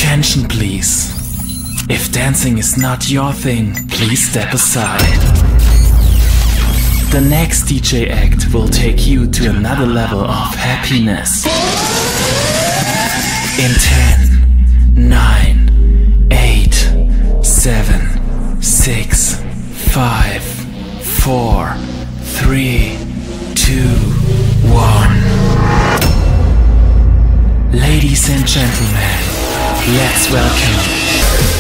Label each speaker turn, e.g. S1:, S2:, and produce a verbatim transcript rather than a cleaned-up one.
S1: Attention please. If dancing is not your thing, please step aside. The next D J act will take you to another level of happiness. In ten, nine, eight, seven, six, five, four, three, two, one. Ladies and gentlemen, let's welcome